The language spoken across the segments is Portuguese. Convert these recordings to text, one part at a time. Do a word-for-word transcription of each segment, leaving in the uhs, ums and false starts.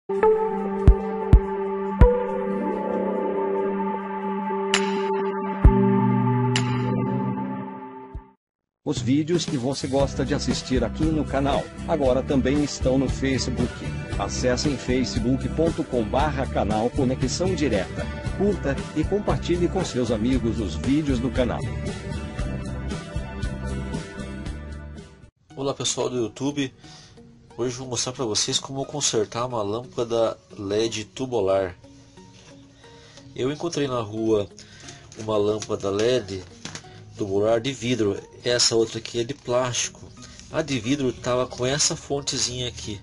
Os vídeos que você gosta de assistir aqui no canal, agora também estão no Facebook. Acessem facebook ponto com barra canal Conexão Direta. Curta e compartilhe com seus amigos os vídeos do canal. Olá pessoal do YouTube, hoje vou mostrar para vocês como consertar uma lâmpada L E D tubular. Eu encontrei na rua uma lâmpada L E D tubular de vidro, essa outra aqui é de plástico. A de vidro estava com essa fontezinha aqui.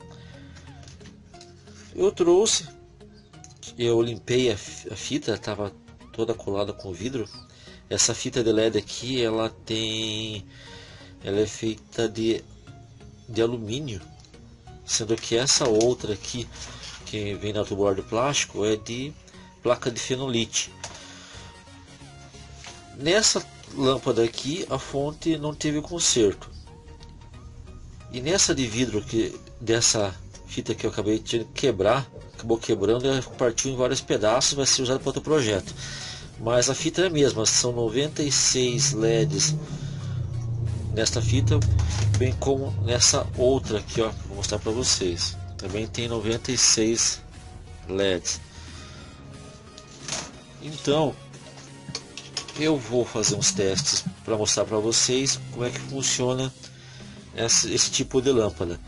Eu trouxe, eu limpei a fita, estava toda colada com vidro. Essa fita de L E D aqui, ela tem, ela é feita de, de alumínio, sendo que essa outra aqui, que vem na tubular de plástico, é de placa de fenolite. Nessa lâmpada aqui a fonte não teve conserto, e nessa de vidro que dessa fita que eu acabei de quebrar, acabou quebrando e partiu em vários pedaços, vai ser usado para outro projeto, mas a fita é a mesma, são noventa e seis L E Ds nesta fita, bem como nessa outra aqui, ó, vou mostrar para vocês, também tem noventa e seis L E Ds. Então eu vou fazer uns testes para mostrar para vocês como é que funciona esse, esse tipo de lâmpada.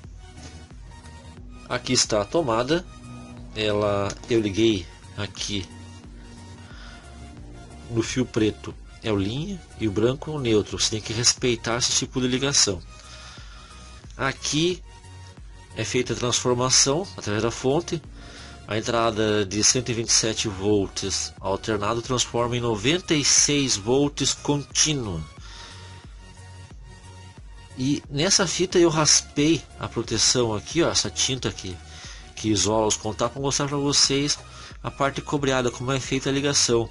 Aqui está a tomada, ela, eu liguei aqui no fio preto é o linha e o branco é o neutro, você tem que respeitar esse tipo de ligação. Aqui é feita a transformação através da fonte. A entrada de cento e vinte e sete volts alternado transforma em noventa e seis volts contínua. E nessa fita eu raspei a proteção aqui, ó, essa tinta aqui que isola os contatos, para mostrar para vocês a parte cobreada, como é feita a ligação.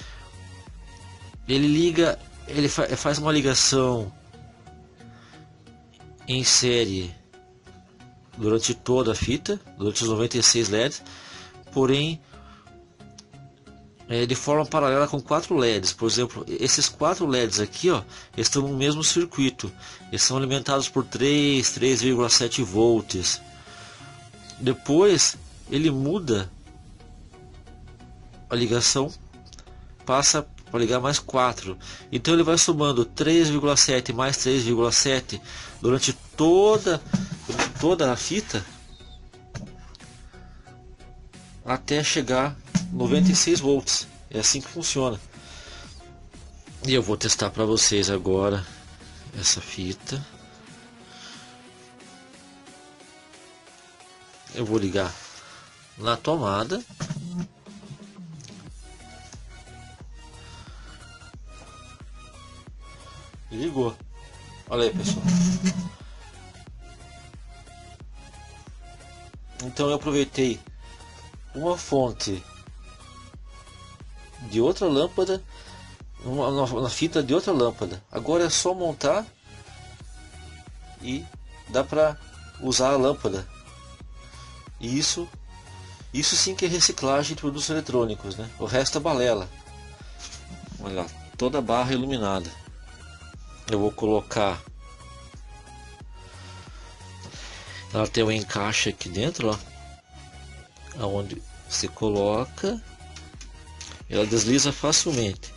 Ele liga, ele fa faz uma ligação em série durante toda a fita, durante os noventa e seis L E Ds, porém é, de forma paralela com quatro L E Ds. Por exemplo, esses quatro L E Ds aqui, ó, estão no mesmo circuito, eles são alimentados por três, três vírgula sete volts. Depois ele muda a ligação, passa para ligar mais quatro, então ele vai somando três vírgula sete mais três vírgula sete durante toda toda a fita até chegar noventa e seis volts. É assim que funciona. E eu vou testar para vocês agora essa fita. Eu vou ligar na tomada. Ligou. Olha aí, pessoal. Então eu aproveitei uma fonte de outra lâmpada uma, na fita de outra lâmpada. Agora é só montar e dá para usar a lâmpada. E isso, isso sim que é reciclagem de produtos eletrônicos, né? O resto é balela. Olha lá, toda a barra iluminada. Eu vou colocar. Ela tem um encaixe aqui dentro, ó, onde se coloca, ela desliza facilmente.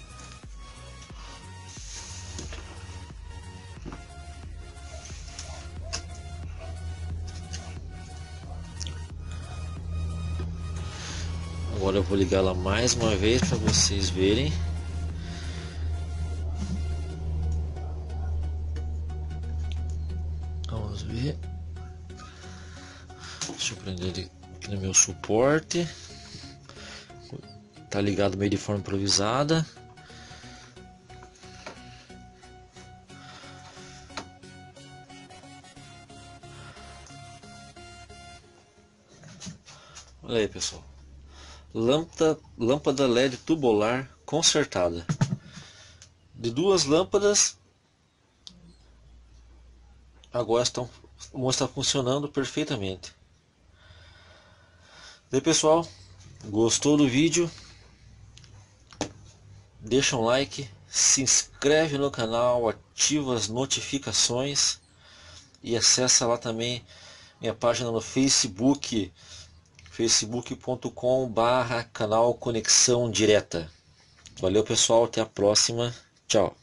Agora eu vou ligar ela mais uma vez para vocês verem. Vamos ver. Deixa eu prender ele aqui no meu suporte. Tá ligado meio de forma improvisada. Olha aí, pessoal. Lâmpada, lâmpada L E D tubular consertada. De duas lâmpadas, agora estão, uma está funcionando perfeitamente. E aí, pessoal, gostou do vídeo? Deixa um like, se inscreve no canal, ativa as notificações e acessa lá também minha página no Facebook, facebook ponto com barra canal Conexão Direta. Valeu, pessoal, até a próxima, tchau.